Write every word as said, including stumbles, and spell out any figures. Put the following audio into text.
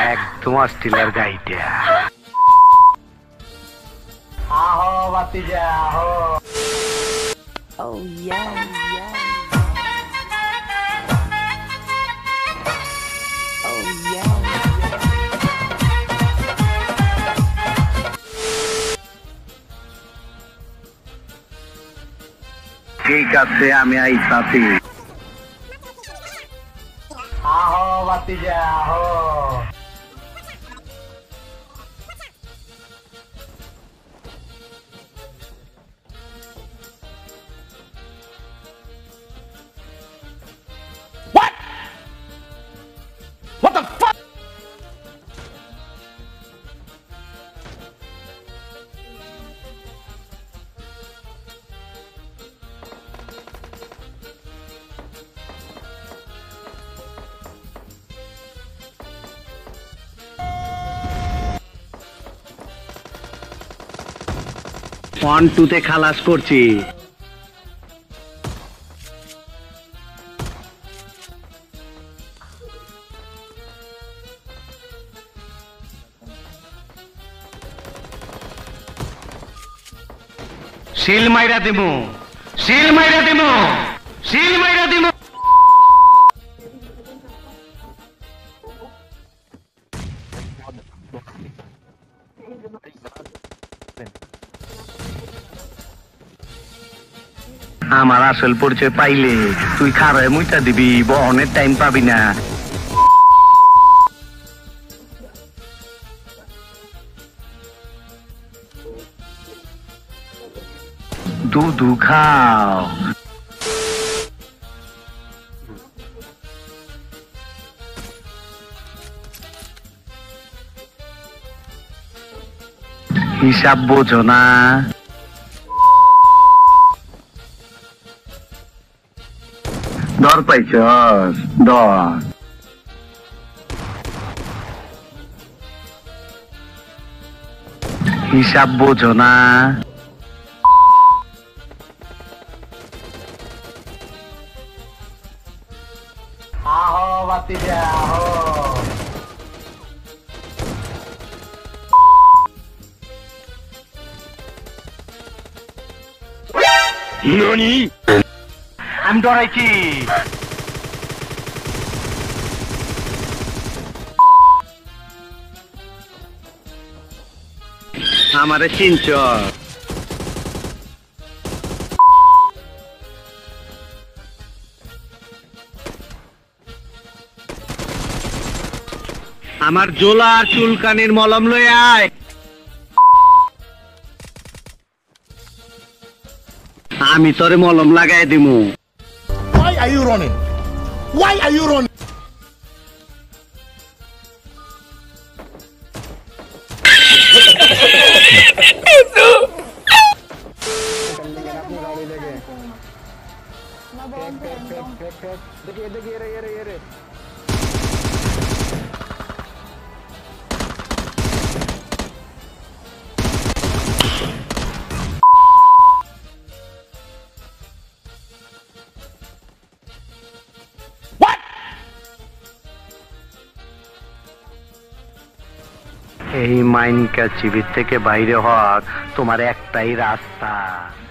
একদম অস্ট্রেলিয়ার গাইটা। আহো বাতিজা আহো। Oh yeah, yeah. Oh yeah. ঠিক আছে আমি আইতাছি। আহো বাতিজা আহো। What? What the fuck? One টুতে খালাস করছি। শিল মাইরা দিমু, শিল মাইরা দিমু, শিল মাইরা দিমু। আমার আসল পরিচয় পাইলে তুই খারায় মুইটা দিবি, বহনের টাইম পাবি না। দুধু খাও। হিসাব বোঝো না। দর পাইছস দর। হিসাব বোঝো না। আহো বাতিজা আহো। Nani? আমি ডরাইছি। আমারে চিনছ? আমার জোলা চুলকানির মলম লয়ে আয়। আমি তোরে মলম লাগাই দিমু। Why are you running? Why are you running? এই মাইনকা চিবির থেকে বাইরে হওয়ার তোমার একটাই রাস্তা।